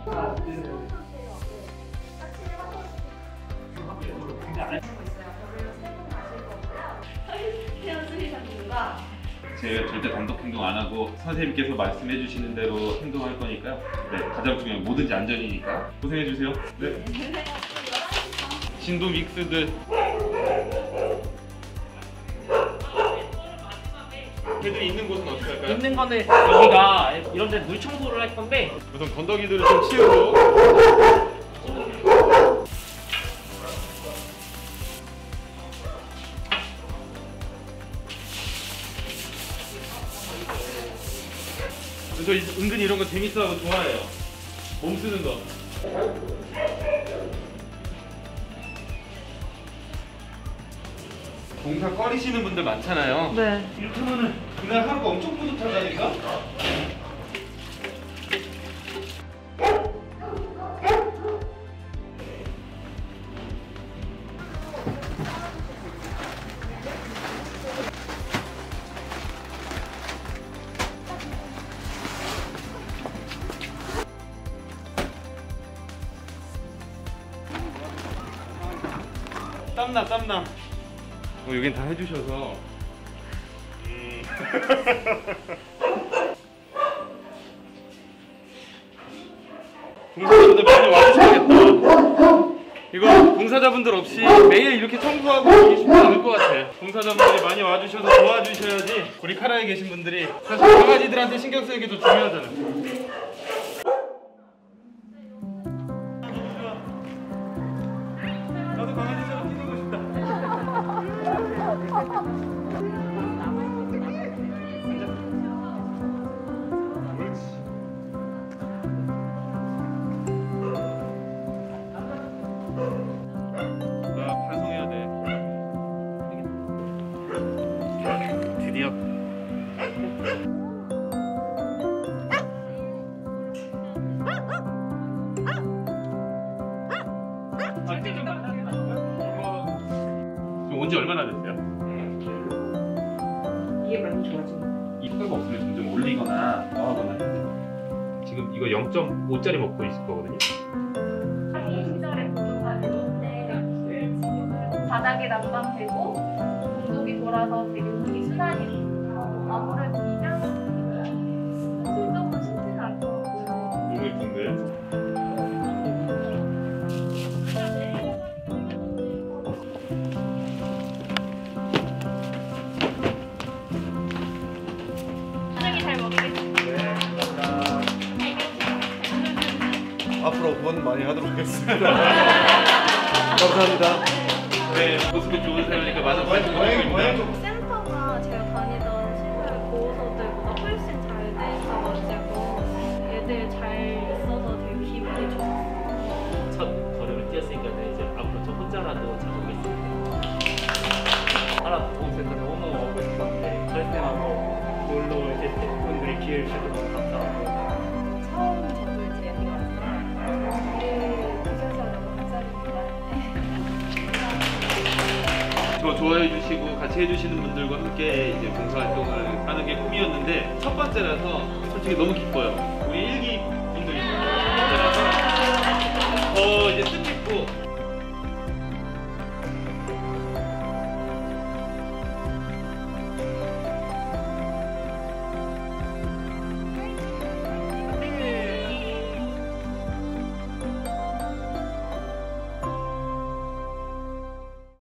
제가 절대 단독 행동 안 하고 선생님께서 말씀해 주시는 대로 행동할 거니까요. 네, 가장 중요한 뭐든지 안전이니까 고생해 주세요. 네. 진도 믹스들. 걔들 있는 곳은 어떻게 할까요? 있는 거는 여기가 이런 데 물 청소를 할 건데 우선 건더기들을 좀 치우고. 저 은근히 이런 거 재밌어하고 좋아해요. 몸 쓰는 거. 공사 꺼리시는 분들 많잖아요. 네. 이렇게 하면은 그날 하루가 엄청 뿌듯하다니까? 땀나. 여긴 다 해주셔서. 공사자분들 많이 와주셔야겠다. 이거 공사자분들 없이 매일 이렇게 청소하고 이게 쉽지 않을 것 같아. 공사자분들이 많이 와주셔서 도와주셔야지 우리 카라에 계신 분들이 사실 강아지들한테 신경 쓰는 게 더 중요하잖아. 나도 강아지처럼 키우고 싶다. 나 반성해야 돼. 드디어. 온지 얼마나 됐어요? 이게 많이 좋아진 거. 이 효과가 없으면 점점 올리거나 더하거나 해야 돼요. 지금 이거 0.5짜리 먹고 있을 거거든요. 하기 시절에 공조가 되는데 바닥에 난방되고 공조기 돌아서 되게 운이 순환이 돼요. 아무래도 입양 실적으로 쉽지는 않더라고요. 너무 예쁜데? 잘 먹겠습니다. 앞으로 후원 많이 하도록 하겠습니다. 감사합니다. 네, 모습이 좋은 사람이니까 많은 관심 부탁드립니다. 센터가 제가 다니던 시설 보호소들보다 훨씬 잘 돼 있어가지고 애들 잘 있어서 되게 기분이 좋았어요. 첫 걸음을 뛰었으니까 이제 앞으로 저 혼자라도 잘하겠습니다. 하나 보호센터 너무 오고 싶었는데 그럴 때만 놀러 이제 스태프분들이 기회를 주셔서 너무 감사하고 처음 저도 이제 기회를 주셔서 너무 감사드립니다. 저 좋아해 주시고 같이 해주시는 분들과 함께 이제 봉사활동을 하는 게 꿈이었는데 첫 번째라서 솔직히 너무 기뻐요. 우리 일기